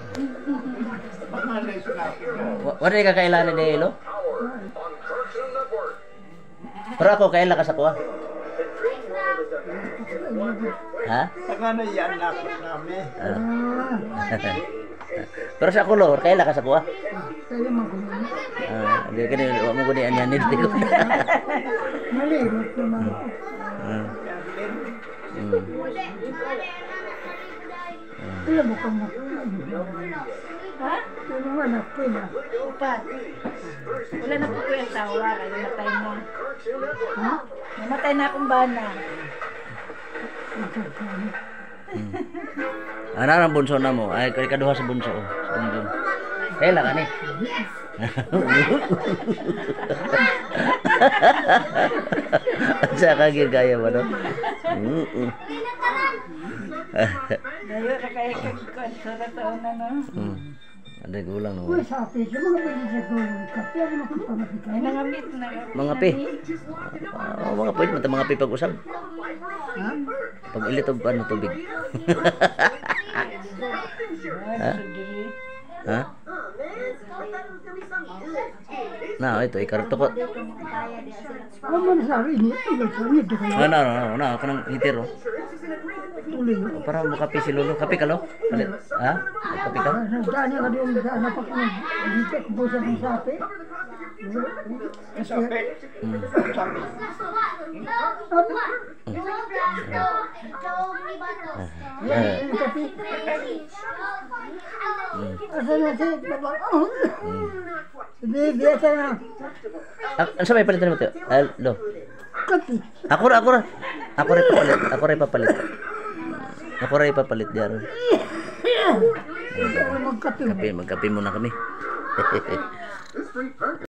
Wala ka kailangan ni Elo? Pero ako kailan ka sa kuha? Ha? Saka na yan nakot namin. Pero sa kulo, kailan ka sa kuha? Kaya magulang. Hindi ka nila, mo ko niyan yan dito. Malirot naman ako. Alam mo kung Ha? ano nga natin na. Upat. Wala na po ko yung asawa. Namatay na. Ha? Namatay na akong bana. Ano ang bunso na mo? Ay, kaduha sa bunso. Kailan ka ni? Sa kagigaya mo, no? Dayo na kaya kagikon. Sa taon na, no? Ada gulang, no? Uy, sabi sa mga pwede sa gulong kape, ano makapamatikan? Ay, nangamit na. Mga pi. Mga pwede, mga pi pag-usap. Ha? Pag ilit o ano, tubig. Ha? Ha? Na, ito, ikartukot. Ano mo nasabi niya? Igal sa niya, di kaya Ano, ako nang hitir, oh. tuloy. Para mo kape si Lolo. Kape ka, lo? Palit. Ha? Kape ka? Nagdaan niya ka doon, nagdaan na pa ko. Dito, kubusan ng sapi. Sabi. Sabi. Yung kape. Asa na siya, baba. Hindi, biasa na. Ano sa may palitan mo, Teo? Lo? Kape. Ako rin papalit. Ako rin papalit diyan. Magkape. Magkape muna kami.